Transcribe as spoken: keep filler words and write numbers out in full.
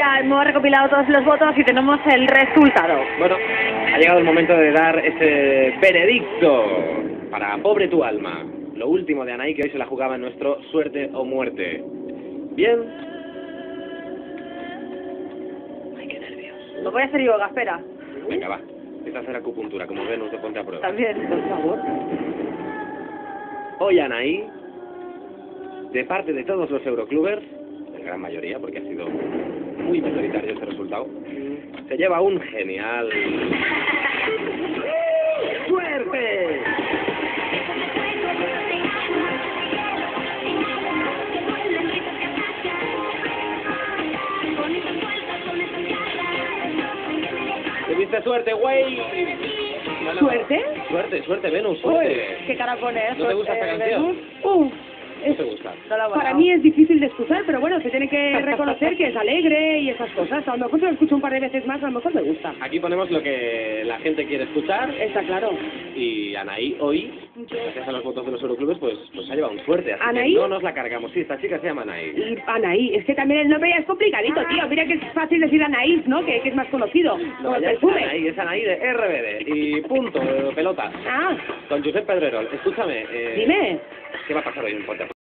ya hemos recopilado todos los votos y tenemos el resultado. Bueno, ha llegado el momento de dar ese veredicto para Pobre tu alma. Lo último de Anaí, que hoy se la jugaba en nuestro Suerte o Muerte. ¿Bien? Ay, qué nervios. Lo voy a hacer yoga, espera. Venga, va. Empieza a hacer acupuntura, como Venus de Ponte a Prueba. También, por favor. Hoy Anaí, de parte de todos los Euroclubers, en gran mayoría, porque ha sido muy mayoritario este resultado, se lleva un genial... ¡Suerte! ¿Tuviste suerte, güey? No, no. ¿Suerte? Suerte, suerte, Venus, suerte. Uy, ¿qué cara pones? ¿No te gusta esta Eh, canción? Venus. Uf. ¿No te gusta? No la he Para volado. mí es difícil de escuchar, pero bueno, se tiene que reconocer que es alegre y esas cosas. A lo mejor si lo escucho un par de veces más, a lo mejor me gusta. Aquí ponemos lo que la gente quiere escuchar. Está claro. Y Anaí hoy, gracias a los votos de los Euroclubes, pues, pues ha llevado un fuerte. Así ¿Anaí? que no nos la cargamos. Sí, esta chica se llama Anaí. Y Anaí, es que también el nombre ya es complicadito, tío. Mira que es fácil decir Anaís, ¿no? Que, que es más conocido. Como el ya es perfume. Anaí, es Anaí de R B D. Y punto, pelota. Ah, Con Josep Pedrerol. Escúchame. Eh, dime. ¿Qué va a pasar hoy en Ponte?